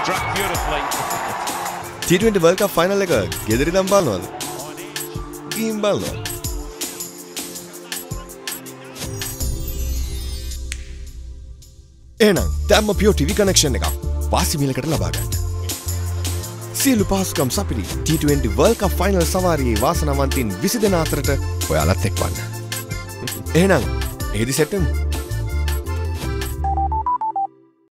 struck beautifully. T20 World Cup Final එක ගෙදර ඉඳන් බලනවද? ගිහින් බලනවා. එහෙනම් දැම්ම PEOTV කනෙක්ෂන් එකක් වාසි මිලකට ලබා ගන්න. සියලු පහසුකම් සපිරි T20 World Cup Final සවාරියේ වාසනාවන්තින් 20 දෙනා අතරට ඔයාලත් එක්වන්න. එහෙනම් එහෙදි සෙට් වෙමු.